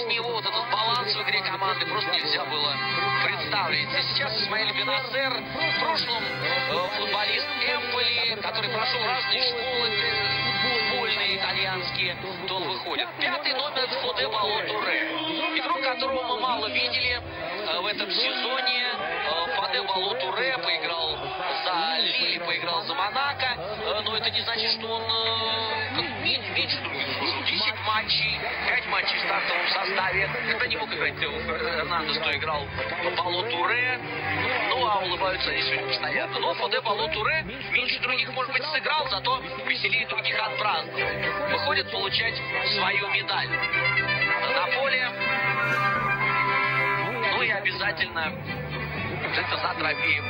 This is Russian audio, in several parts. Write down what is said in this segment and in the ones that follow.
него вот этот баланс в игре команды просто нельзя было представить. И сейчас Исмаэль Бенасер, в прошлом футболист Эмполи, который прошел разные школы футбольные, итальянские, то он выходит. Пятый номер — Фоде Балло-Туре. Игрок, которого мы мало видели в этом сезоне. Фоде Балло-Туре поиграл за Лиль, поиграл за Монако, но это не значит, что он меньше других служил. 10 матчей, 5 матчей в стартовом составе. Когда не мог играть Тео Фернандес, то играл Балло-Туре. Ну, а улыбаются они сегодня постоянно. Но Фоде Балло-Туре меньше других, может быть, сыграл, зато веселее других отпраздновал. Выходит получать свою медаль на поле. Ну и обязательно это за трофеем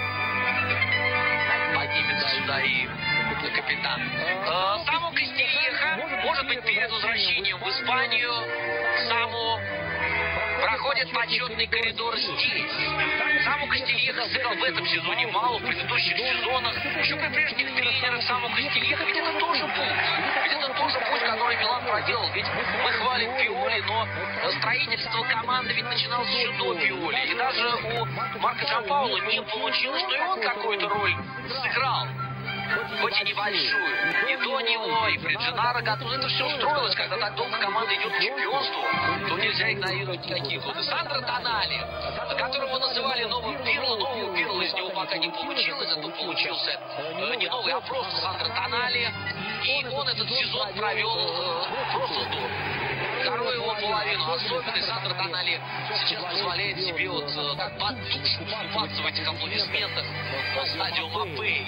поднимется сюда и капитан. Саму Кастильеха, может быть, перед возвращением в Испанию, Саму проходит почетный коридор здесь. Саму Кастильеха сыграл в этом сезоне мало, в предыдущих сезонах. Еще при прежних тренерах Саму Кастильеха. Ведь это тоже путь. Ведь это тоже путь, который Милан проделал. Ведь мы хвалим Пиоли, но строительство команды ведь начиналось еще до Пиоли. И даже у Марко Джампаоло не получилось, что и он какую-то роль сыграл. Хоть и небольшую. И до него, и при Дженаро готовы. Это все устроилось, когда так долго команда идет к чемпионству, то нельзя игнорировать никакие годы. Сандро Тонали, которого называли новым Пирло, нового Пирло из него пока не получилось, зато получился не новый, а просто Сандро Тонали. И он этот сезон провел просто здорово. Вторую его половину особенный. Сандро Тонали сейчас позволяет себе вот так под душу вступаться в этих аплодисментах на стадио Маппеи.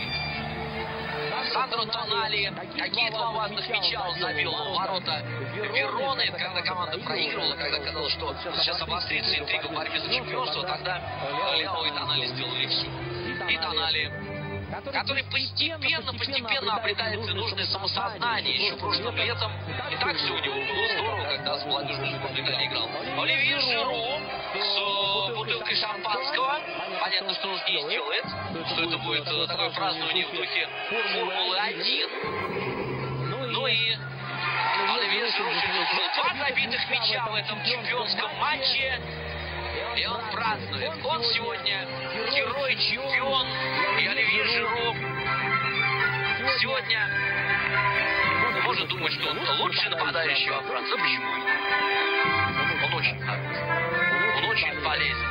Сандро Тонали, какие два важных мяча он забил в ворота Вероны, когда команда проигрывала, когда казалось, что сейчас обострится интрига в борьбе за чемпионство, тогда Лео и Тонали сделали все. И Тонали, который постепенно обретает нужное самосознание. Еще прошлым летом и так все у него было здорово, когда с молодежной сборной Италии играл. Оливье Жиру с бутылкой шампанского. Понятно, что он здесь делает, что это будет такое празднование в духе Формулы-1. Ну и Оливье Жиру два забитых мяча в этом чемпионском матче. И он празднует. Он сегодня герой, чемпион. И Оливье Жиру сегодня может думать, что он лучший нападающий во Франции. Почему? Он очень хороший. Он очень полезен.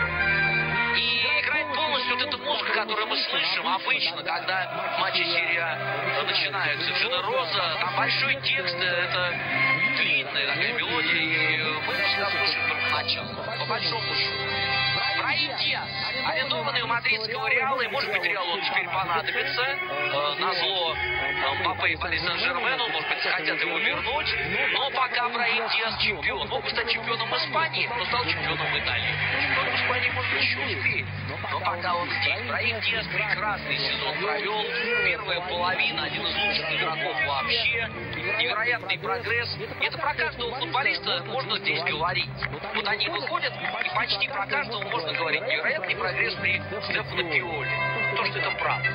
И играет полностью вот эта музыка, которую мы слышим обычно, когда матчи серии А начинаются. Дженероза, там большой текст, это длинная такая мелодия, и мы всегда слушаем только начало. По большому счету. Браим Диас, арендованный у мадридского Реала, и может быть Реалу он теперь понадобится. Назло Мбаппе и Пари Сен-Жермену, может быть, хотят его вернуть. Но пока Браим Диас чемпион. Мог бы стать чемпионом Испании, но стал чемпионом Италии. Чемпионом Испании, может быть, еще успеет. Но пока он здесь. Браим Диас прекрасный сезон провел. Первая половина, один из лучших игроков вообще. Невероятный прогресс. И это про каждого футболиста можно здесь говорить. Вот они выходят, и почти про каждого можно говорить. Невероятный прогресс при Стефано Пиоли. То, что это правда.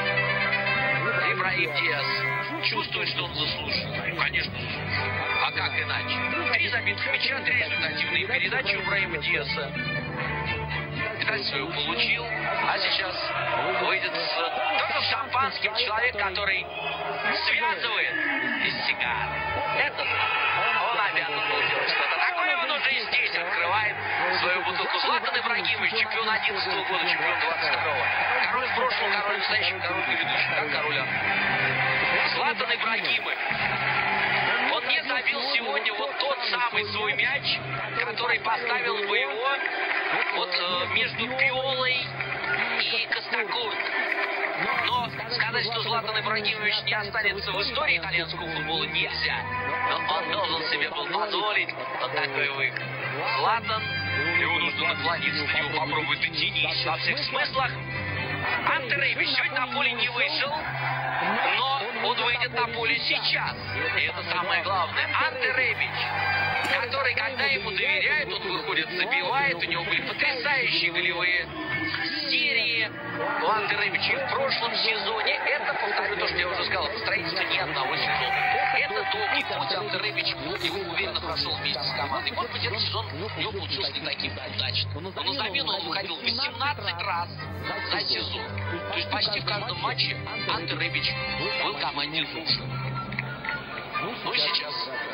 И Браим Диас чувствует, что он заслужил. Конечно, заслужил. А как иначе? 3 забитых мяча, 3 результативные передачи у Браима Диаса. Медаль свою получил, а сейчас выйдет с только шампанским человек, который связывает из сигар. Это он обязан был делать что-то такое, он уже и здесь открывает свою бутылку. Златан Ибрагимович, чемпион 11-го года, чемпион 22-го. Король в прошлом, король в настоящем, король предыдущий, как король. Златан Ибрагимович. Он не забил сегодня вот тот самый свой мяч, который поставил бы его вот между Пиолой и Костакуртой. Но сказать, что Златан Ибрагимович не останется в истории итальянского футбола, нельзя. Но он должен себе был позволить вот такой выход. Златан, его нужно наклониться, на него попробовать дотянись во всех смыслах. Анте Ребич сегодня на поле не вышел, но он выйдет на поле сейчас. И это самое главное. Анте Ребич, который, когда ему доверяют, он выходит, забивает. У него были потрясающие голевые серии у Анте Ребича в прошлом сезоне. Это, повторю то, что я уже сказал, это строительство не одного сезона. Это долгий путь Антон Ребич его уверенно прошел вместе с командой. Может быть, этот сезон у него получился не таким удачным. Но на замену он выходил 18 раз за сезон. То есть почти в каждом матче Антон Ребич был команде нужен. Ну и сейчас.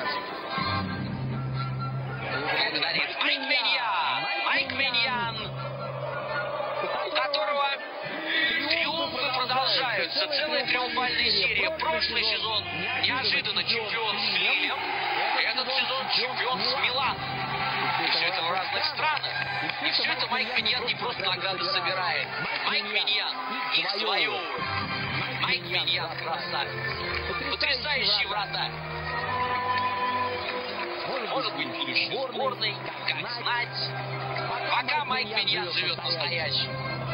Благодарит Майк Миньян, у которого триумфы продолжаются. Целая триумфальная серия. Прошлый сезон неожиданно чемпион с Лилем. Этот сезон чемпион с Миланом. И все это в разных странах. И все это Майк Миньян не просто награды собирает. Майк Миньян их завоевывает. Майк Миньян красавец. Потрясающий вратарь. Может быть, будущий сборной, как знать. Пока Майк Миньян живет настоящим.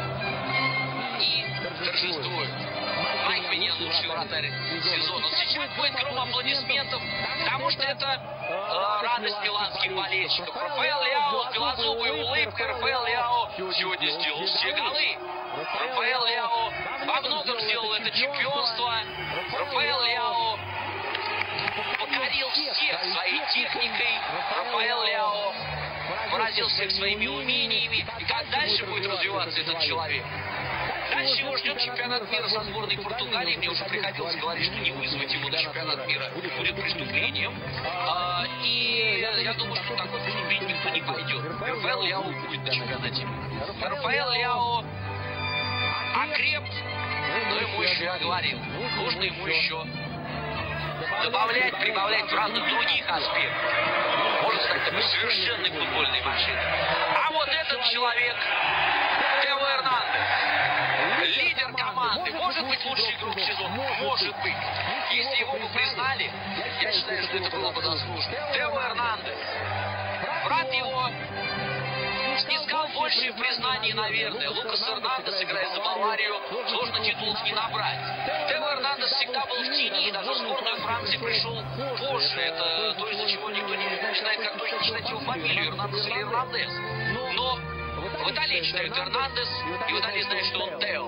И торжествует. Майк Миньян лучший вратарь сезона. Сейчас будет гром аплодисментов, потому что это радость миланских болельщиков. Рафаэл Леао с белозубой улыбкой. Рафаэл Леао сегодня сделал все голы. Рафаэл Леао во многом сделал это чемпионство. Рафаэл Леао покорил всех своей техникой. Рафаэл Леао поразил всех своими умениями. И как дальше будет развиваться этот человек? Дальше его ждет чемпионат мира со сборной Португалии. Мне уже приходилось говорить, что не вызвать его на чемпионат мира будет преступлением. И я думаю, что такое преступление никто не пойдет. Рафаэл Леао будет на чемпионате. Рафаэл Леао окреп, но ему еще я говорил. Нужно ему еще добавлять, прибавлять в разных других аспектах. Может стать такой совершенной футбольной машиной. А вот этот человек, Тео Эрнандес, лидер команды, может быть лучший игрок сезона, может быть. Если его бы признали, я считаю, что это было бы заслуженно. Тео Эрнандес, брат его снискал больше признаний, наверное. Лукас Эрнандес, играя за Баварию, сложно титулов не набрать. Тео Эрнандес всегда был в тени, даже в сборную Франции пришел позже. Это то, из-за чего никто не знает, как точно читать его фамилию, Эрнандес или Эрнандес. Но в Италии читают Эрнандес, и в Италии знают, что он Тео.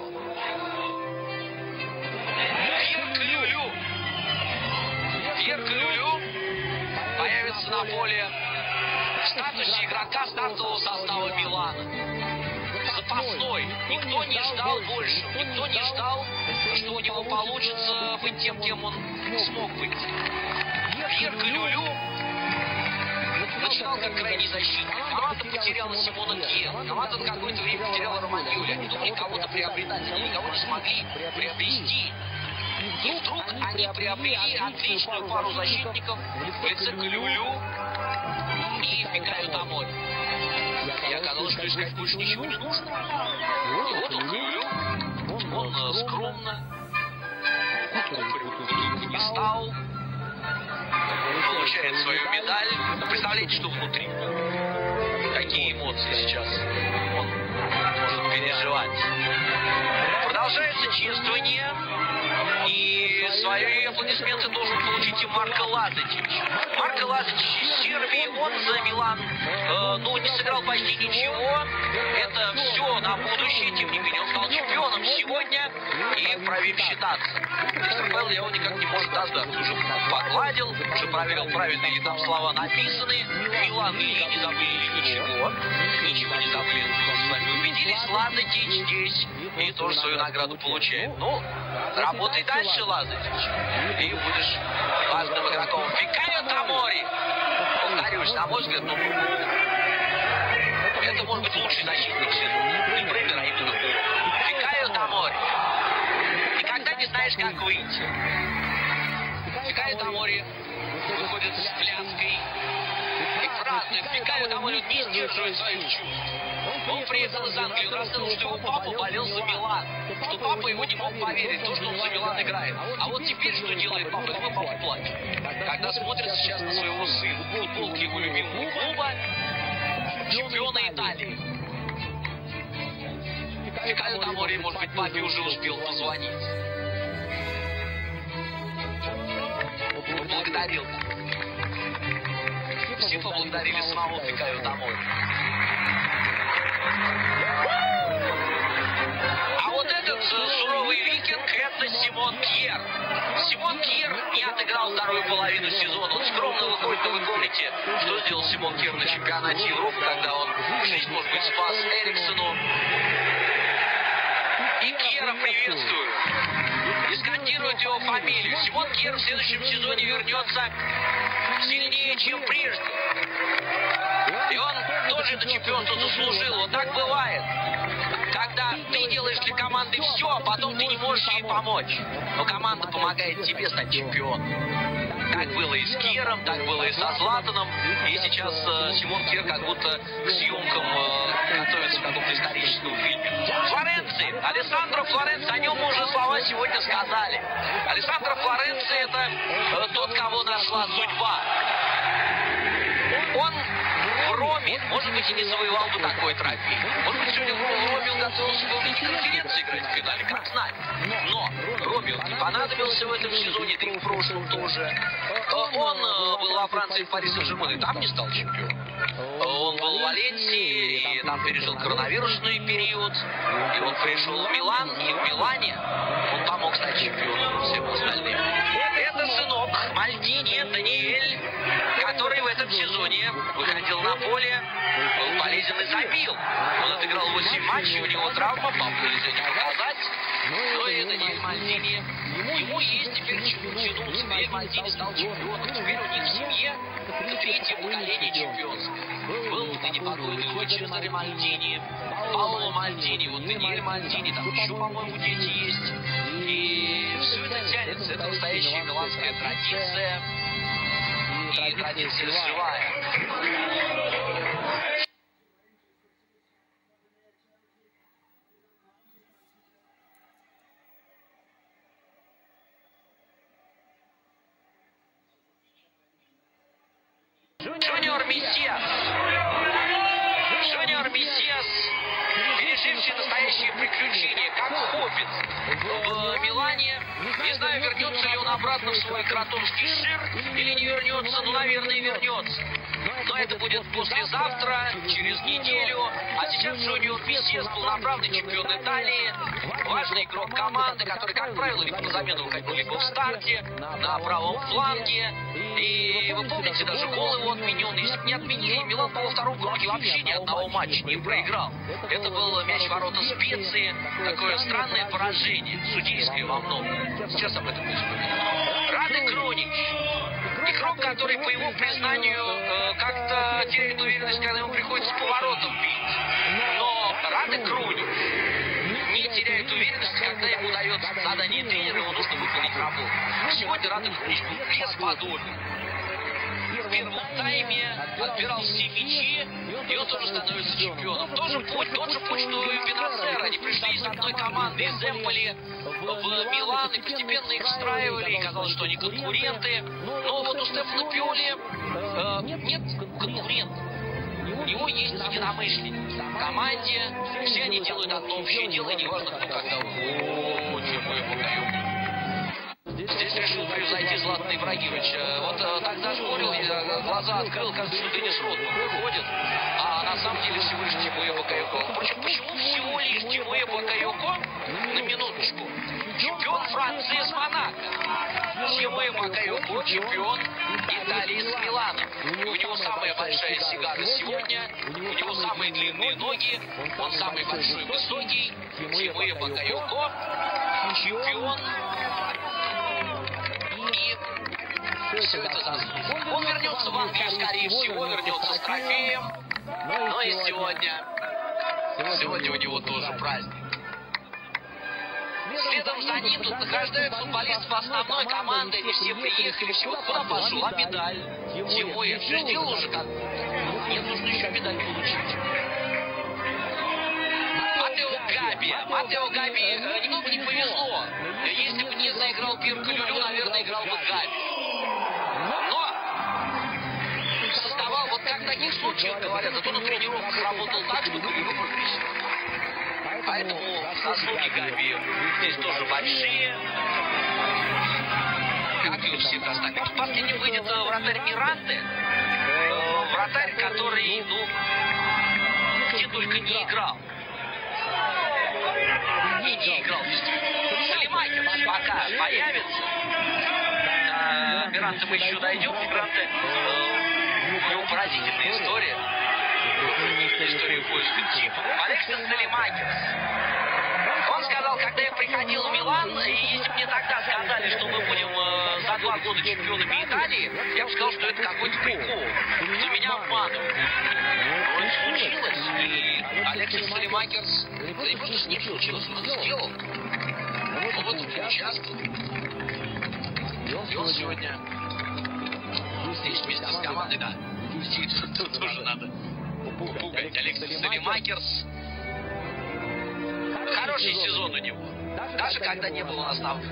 Пьер Калюлю появится на поле в статусе игрока стартового состава Милана. Запасной. Никто не ждал больше. Никто не ждал, что у него получится быть тем, кем он смог быть. Пьер Калюлю начинал как крайний защитник. Команда потеряла Симона Кьена. Команда на какое-то время потеряла Романьоли. Они думали кого-то приобретать. Они никого не смогли приобрести. И вдруг они приобрели отличную пару защитников в лице Калюлю и Фикаю Томори. И оказалось, что искать больше ничего не нужно. И вот он Калюлю. Он скромно, бутылку не стал, получает свою медаль. Представляете, что внутри? Какие эмоции сейчас он может переживать. Продолжается чествование. И свои аплодисменты должен получить и Марко Лазетич. Марко Лазетич из Сербии, он за Милан, не сыграл почти ничего. Это все на будущее, тем не менее он стал чемпионом сегодня и вправе считаться. Рафаэл Леао никак не может дождаться. Уже погладил, уже проверил, правильно ли там слова написаны. Милан или не забыли ничего. Ничего не забыли, с вами убедились. Лазетич здесь и тоже свою награду получает. Работай дальше, Лазетич, и будешь важным игроком. Фикаю Томори. Повторюсь, на мой взгляд, это может быть лучший защитник сезона. Не Премьер, а именно Фикаю Томори. Никогда не знаешь, как выйти. Фикаю Томори выходит с пляской и празднует. Фикаю Томори не сдерживает своих чувств. Он приехал из Англии, он рассказал, что его папа болел за Милан, что папа его не мог поверить в то, что он за Милан играет. А вот теперь что делает папа? Его папа плачет. Когда смотрит сейчас на своего сына, футболки его любимого клуба, чемпиона Италии. Фикаю Томори, может быть, папе уже успел позвонить. Поблагодарил. Все поблагодарили самого Фикаю Томори. А вот этот суровый викинг — это Симон Кьер. Симон Кьер не отыграл вторую половину сезона. Он скромно выходит, но вы помните, что сделал Симон Кьер на чемпионате Европы, когда он жизнь, может быть, спас Эриксону. И Кьера приветствую. И скандируют его фамилию. Симон Кьер в следующем сезоне вернется сильнее, чем прежде. И он тоже это чемпионство заслужил. Вот так бывает. Когда ты делаешь для команды все, а потом ты не можешь ей помочь. Но команда помогает тебе стать чемпионом. Так было и с Кьером, так было и со Златаном. И сейчас Симон Кьер как будто к съемкам готовится к какому-то историческому фильму. Флоренции. Алессандро Флоренци. О нем мы уже слова сегодня сказали. Алессандро Флоренци — это тот, кого нашла судьба. Он в Роме, может быть, и не завоевал бы такой трофей. Может быть, сегодня в Роме он готовился бы в конференции играть в финале, как знать. Но Роме он не понадобился в этом сезоне, да и в прошлом тоже. Он был во Франции, в Пари Сен-Жермен, и там не стал чемпионом. Он был в Валенсии, и там пережил коронавирусный период. И он пришел в Милан, и в Милане он помог стать чемпионом всем остальным. Это сынок Мальдини, Даниэль, который в этом сезоне выходил на поле, был полезен и забил. Он отыграл 8 матчей, у него травма, папу нельзя не показать. Но и Даниэль Мальдини, ему есть теперь чему тянуться. Даниэль Мальдини стал чемпионом. Теперь у них в семье третье поколение чемпионства. Был и непокойный отчим Цезарь Мальдини, Паоло Мальдини, вот Даниэль Мальдини, там еще, по-моему, дети есть. И все это тянется. Это настоящая миланская традиция. И традиция живая. Жуниор Мессиас. Жуниор Мессиас, переживший настоящие приключения, как хоббит в Милане. Не знаю, вернется ли он обратно в свой кротонский шир или не вернется, но, наверное, вернется. Но это будет послезавтра, через неделю. А сейчас Жуниор Мессиас, полноправный чемпион Италии, важный игрок команды, который, как правило, либо на замену выходил, либо в старте, на правом фланге. И вы помните, даже гол его отменен. Если бы не отменили, Милан во втором круге вообще ни одного матча не проиграл. Это был мяч в ворота Специи. Такое странное поражение, судейское во многом. Сейчас об этом не вспоминаю. Раде Крунич. Игрок, который, по его признанию, как-то теряет уверенность, когда ему приходится поворотом бить. Но Раде Крунич не теряет уверенности, когда ему дается задание тренера, ему нужно выполнить работу. Сегодня Раде Крунич был бесподобен. В первом тайме отбирал все мячи, и он тоже становится чемпионом. Тот же путь, что и Бенацер. Они пришли из одной команды, из Эмполи в Милан, и постепенно их встраивали, и казалось, что они конкуренты. Но вот у Стефано Пиоли нет конкурентов. У него есть единомышленники. В команде все они делают одно общее дело, и неважно, кто когда уходит. Здесь решил превзойти Златана Ибрагимовича. Вот так зажмурил, я глаза открыл, кажется, что Денис Родман выходит. А на самом деле всего лишь Тимуэ Бакайоко. Впрочем, почему всего лишь Тимуэ Бакайоко? На минуточку. Чемпион Франции с Монако. Тимуэ Бакайоко, чемпион Италии с Миланом. У него самая большая сигара сегодня, у него самые длинные ноги, он самый большой высокий. Тимуэ Бакайоко, чемпион. И все это заслуженно. Он вернется в Англию, скорее всего, вернется с трофеем. Но и сегодня у него тоже праздник. Следом за ним тут награждают футболистов основной команды. Они все приехали, всего куда пошла медаль. Тимуэ, все сделал уже как? Нет, нужно еще медаль получить. Матео Габи немного не повезло. Если бы не заиграл Пьер Калюлю, наверное, играл бы Габи. Но создавал, вот как в таких случаях говорят, зато на тренировках работал так, что Калюлю прогрессировал. Поэтому заслуги Габи здесь тоже большие. Как и у всех остальных. Последний выйдет вратарь Миранте. Вратарь, который, где только не играл. И не играл, Миранте мы еще дойдем. Миранте, у него поразительная история. История поиска титула. Алексис Салимакерс. Он сказал, когда я приходил в Милан, и если бы мне тогда сказали, что мы будем за 2 года чемпионами Италии, я бы сказал, что это какой-то прикол, что меня обманывают. Но это случилось, и Алексис Салимакерс, да не просто с ним случилось, он это сделал. Он в этом участвовал. И он сегодня здесь вместе с командой, да. Здесь тоже надо пугать. Алексис Салимакерс. Хороший сезон у него. Даже когда не было наставника.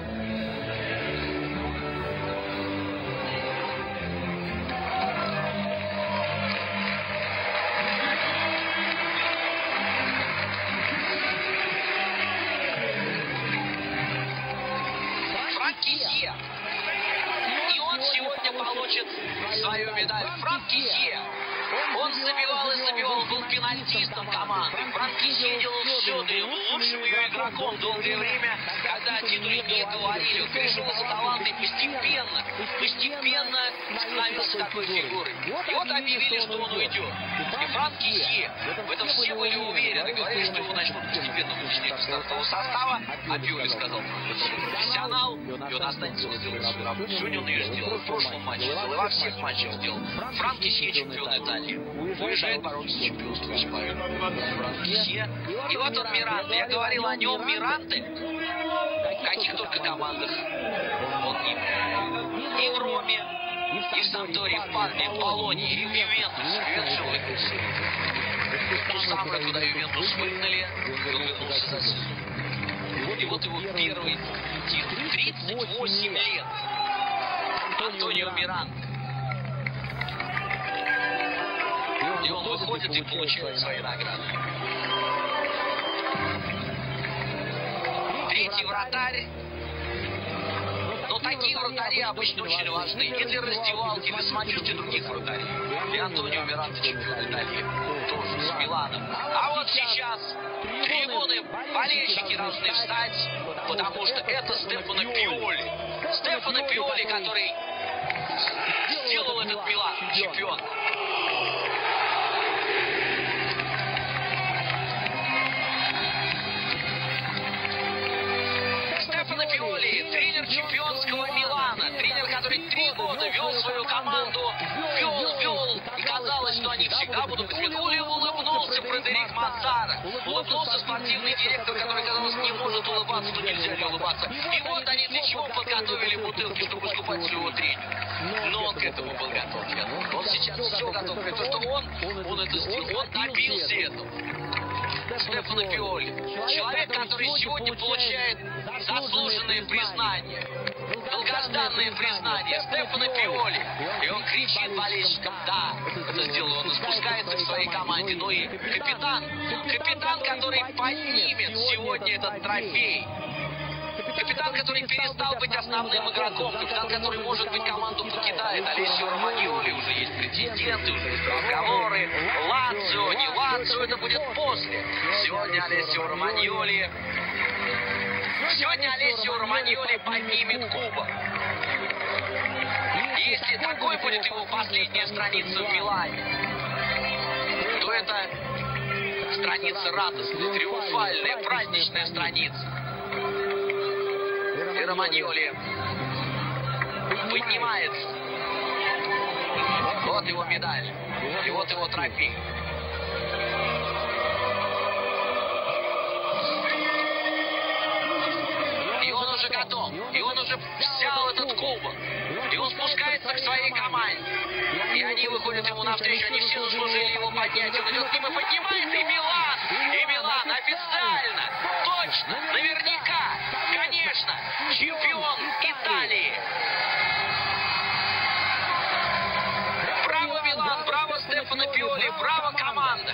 Франк Кизье. И он сегодня получит свою медаль. Франк Кизье. Он забивал и забивал, он был пенальтистом команды. Франк Кизье делал все, да и лучшим ее игроком долгое время, когда о титуле не говорили. Он перешел за талант и постепенно становился такой фигурой. И вот объявили, что он уйдет. И Франк Кизье, в этом все были уверены, говорили, что его начнут постепенно вычислить из стартового состава. А Пиоли сказал, профессионал, и он останется, он сделает свою работу. Сегодня он ее сделал, в прошлом матче сделал, и во всех матчах сделал. Франк Кизье чемпион Италии. Уезжает бороться за чемпионство Испании. Франк Кизье. И вот он Миранте. Я говорил о нем Миранте. В каких только командах он не был. И в Роме, и в Сампдории, в Парме, в Болонье, и в Ювентусе. Ювентус выигрался. То самое, куда Ювентус выгнали, он вернулся за сезон. И вот его первый титул. 38 лет. Антонио Миранте. И он выходит и получает свои награды. Третий вратарь. Но такие вратари обычно очень важны. И для раздевалки, и для самочувствия других вратарей. И Антонио Миранте, чемпион Италии, тоже с Миланом. А вот сейчас трибуны, болельщики должны встать, потому что это Стефано Пиоли. Стефано Пиоли, который сделал этот Милан чемпион. Стефано Пиоли, тренер чемпионского Милана, тренер, который 3 года вел свою команду, вел, и казалось, что они всегда будут победить. Улыбнулся Фредерик Маззара, улыбнулся спортивный директор, который, казалось, не может улыбаться, но нельзя не улыбаться. И вот они для чего подготовили бутылки, чтобы скупать своего тренера. Но он к этому был готов. Он сейчас все готов, потому что он это сделал, он добился этого. Стефано Пиоли, человек, который сегодня получает заслуженное признание, долгожданное признание. Стефано Пиоли. И он кричит болельщикам, да, это сделал он, спускается к своей команде. Ну и капитан, который поднимет сегодня этот трофей. Капитан, который перестал быть основным игроком, капитан, который, может быть, команду покидает. Алессио Романьоли, уже есть претенденты, уже есть разговоры. Лацио, не Лацио, это будет после. Сегодня Алессио Романьоли поднимет кубок. И если такой будет его последняя страница в Милане, то это страница радостная, триумфальная, праздничная страница. И Романьоли поднимается. Вот его медаль. И вот его трофей. И он уже готов. И он уже взял этот кубок. И он спускается к своей команде. И они выходят ему навстречу. Они все заслужили его поднять. Он идет к ним и поднимает. И Милан. И Милан официально. Точно. Наверняка. Конечно. Чемпион Италии. Браво, Милан. Браво, Стефано Пиоли. Браво, команда.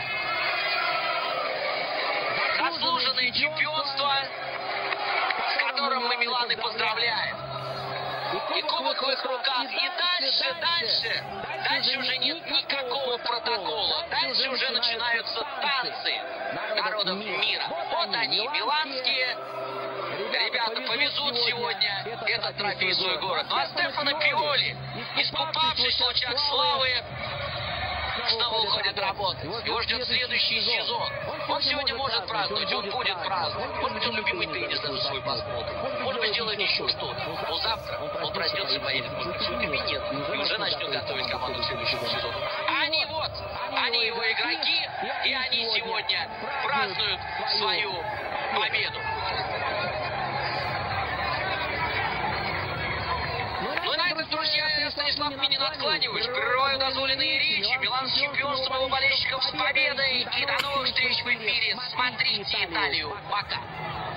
Заслуженное чемпионство, с которым мы Милан и поздравляем. И кубок в их руках. И дальше уже нет никакого протокола. Дальше уже начинаются танцы народов мира. Вот они, миланские ребята. ребята повезут сегодня этот трофей в свой город. Ну а Стефано Пиоли, искупавшись в лучах славы, снова уходит работать. Его ждет следующий сезон. Он сегодня может праздновать, он будет праздновать. Может быть, он любимый теннис даже свой посмотрит. Может быть, сделает еще что-то. Но завтра он проснется и поедет, может быть, в свой кабинет и уже начнет готовить команду к следующему сезону. Они вот, они его игроки, и они сегодня празднуют свою победу. Ну и на этом, друзья, Станислав Минин откланиваюсь. Прерываю дозволенные речи. Милан с чемпионством, его болельщиков с победой. И до новых встреч в эфире. Смотрите Италию. Пока.